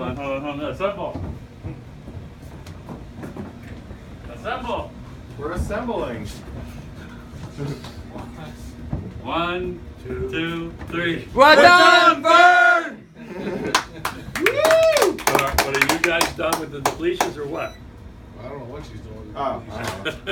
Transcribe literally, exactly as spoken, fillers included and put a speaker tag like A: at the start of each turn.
A: on, hold on, hold on. Assemble. Assemble.
B: We're assembling.
A: One, two, two three.
C: Well done, Vern!
A: Woo! What are, what are you guys done with the depletions or what?
D: I don't know what she's doing.
B: Oh, I don't know.